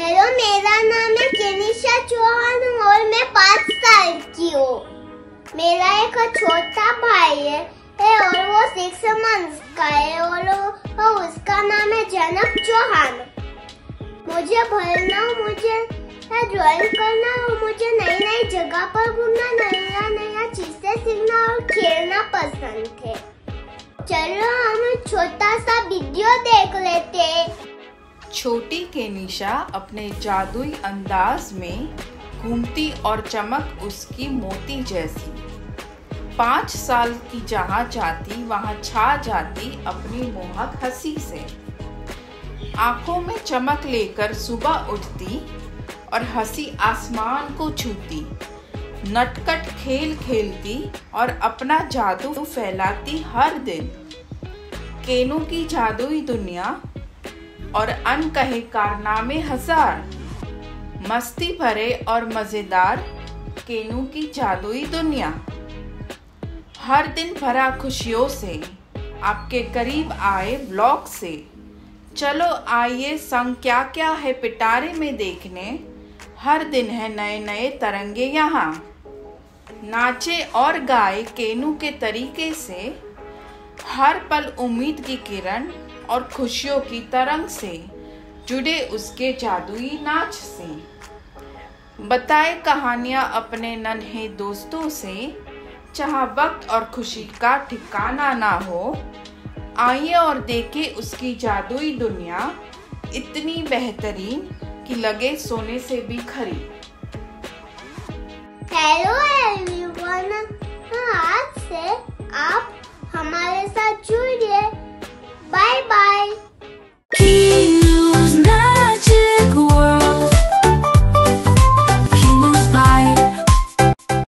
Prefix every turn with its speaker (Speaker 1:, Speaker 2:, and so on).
Speaker 1: Hello, मेरा नाम है केनिशा चौहान और मैं 5 साल की हूँ। मेरा एक छोटा भाई है और वो 6 मंथ्स का है और उसका नाम है जनक चौहान। मुझे पढ़ना, मुझे ड्राइंग करना और मुझे नई नई जगह पर घूमना, नया नया चीजें सीखना और खेलना पसंद है। चलो हम छोटा सा वीडियो देख लेते हैं।
Speaker 2: छोटी केनिशा अपने जादुई अंदाज में घूमती और चमक उसकी मोती जैसी। 5 साल की जहाँ जाती वहाँ छा जाती अपनी मोहक हंसी से। आंखों में चमक लेकर सुबह उठती और हंसी आसमान को छूती। नटखट खेल खेलती और अपना जादू फैलाती हर दिन। केनू की जादुई दुनिया और अनकहे कारनामे हजार। मस्ती भरे और मजेदार केनू की जादुई दुनिया। हर दिन भरा खुशियों से आपके करीब आए ब्लॉग से। चलो आइए संग क्या क्या है पिटारे में देखने। हर दिन है नए नए तरंगे यहाँ। नाचे और गाए केनू के तरीके से। हर पल उम्मीद की किरण और खुशियों की तरंग से जुड़े उसके जादुई नाच से। बताए कहानियाँ अपने नन्हे दोस्तों से। जहाँ वक्त और खुशी का ठिकाना ना हो। आइए और देखें उसकी जादुई दुनिया, इतनी बेहतरीन कि लगे सोने से भी खरी।
Speaker 1: हेलो एवरीवन, आज से आप हमारे साथ जुड़िए। Bye bye.